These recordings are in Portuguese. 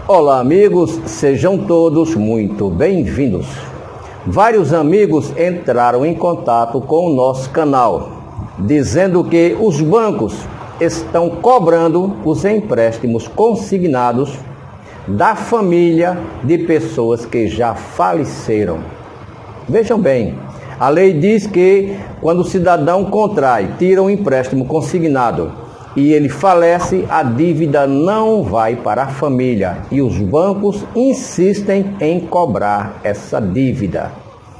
Olá amigos, sejam todos muito bem-vindos. Vários amigos entraram em contato com o nosso canal, dizendo que os bancos estão cobrando os empréstimos consignados da família de pessoas que já faleceram. Vejam bem, a lei diz que quando o cidadão contrai, tira um empréstimo consignado e ele falece, a dívida não vai para a família e os bancos insistem em cobrar essa dívida.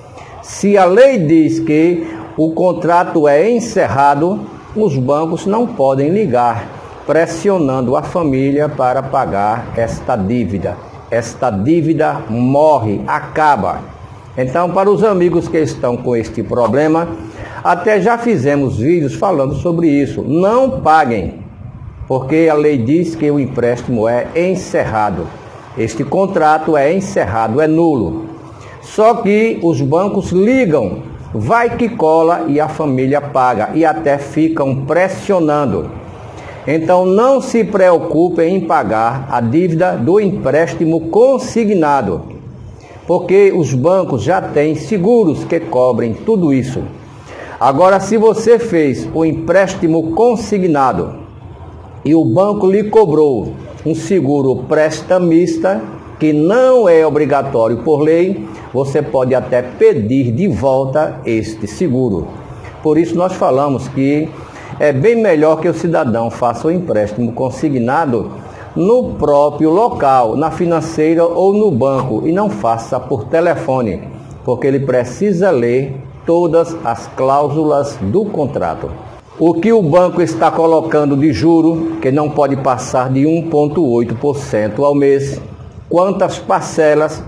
Se a lei diz que o contrato é encerrado, os bancos não podem ligar pressionando a família para pagar esta dívida. Esta dívida morre, acaba. Então, para os amigos que estão com este problema, até já fizemos vídeos falando sobre isso. Não paguem, porque a lei diz que o empréstimo é encerrado. Este contrato é encerrado, é nulo. Só que os bancos ligam, vai que cola e a família paga e até ficam pressionando. Então não se preocupem em pagar a dívida do empréstimo consignado, porque os bancos já têm seguros que cobrem tudo isso. Agora, se você fez o empréstimo consignado e o banco lhe cobrou um seguro prestamista, que não é obrigatório por lei, você pode até pedir de volta este seguro. Por isso nós falamos que é bem melhor que o cidadão faça o empréstimo consignado no próprio local, na financeira ou no banco, e não faça por telefone, porque ele precisa ler todas as cláusulas do contrato. O que o banco está colocando de juro, que não pode passar de 1,8% ao mês, quantas parcelas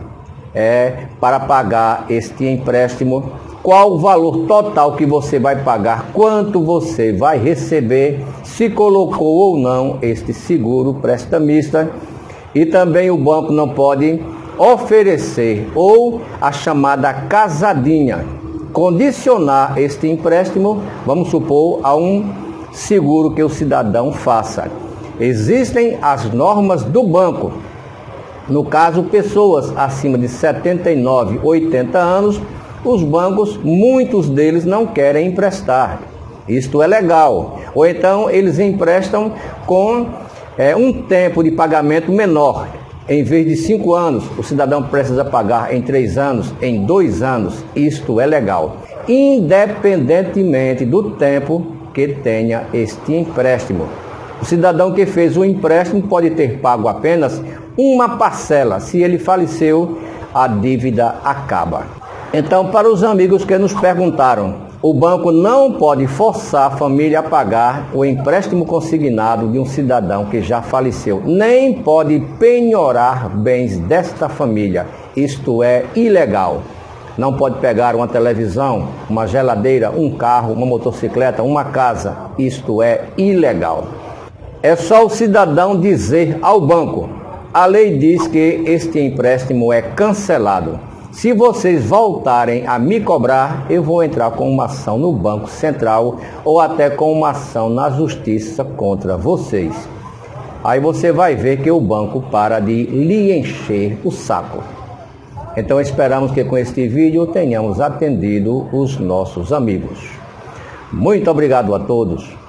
para pagar este empréstimo, qual o valor total que você vai pagar, quanto você vai receber, se colocou ou não este seguro prestamista. E também o banco não pode oferecer ou a chamada casadinha, condicionar este empréstimo, vamos supor, a um seguro que o cidadão faça. Existem as normas do banco. No caso, pessoas acima de 79, 80 anos, os bancos, muitos deles não querem emprestar. Isto é legal. Ou então eles emprestam com um tempo de pagamento menor. Em vez de 5 anos, o cidadão precisa pagar em 3 anos, em 2 anos. Isto é legal. Independentemente do tempo que tenha este empréstimo. O cidadão que fez o empréstimo pode ter pago apenas uma parcela. Se ele faleceu, a dívida acaba. Então, para os amigos que nos perguntaram, o banco não pode forçar a família a pagar o empréstimo consignado de um cidadão que já faleceu, nem pode penhorar bens desta família. Isto é ilegal. Não pode pegar uma televisão, uma geladeira, um carro, uma motocicleta, uma casa. Isto é ilegal. É só o cidadão dizer ao banco: a lei diz que este empréstimo é cancelado. Se vocês voltarem a me cobrar, eu vou entrar com uma ação no Banco Central ou até com uma ação na Justiça contra vocês. Aí você vai ver que o banco para de lhe encher o saco. Então esperamos que com este vídeo tenhamos atendido os nossos amigos. Muito obrigado a todos.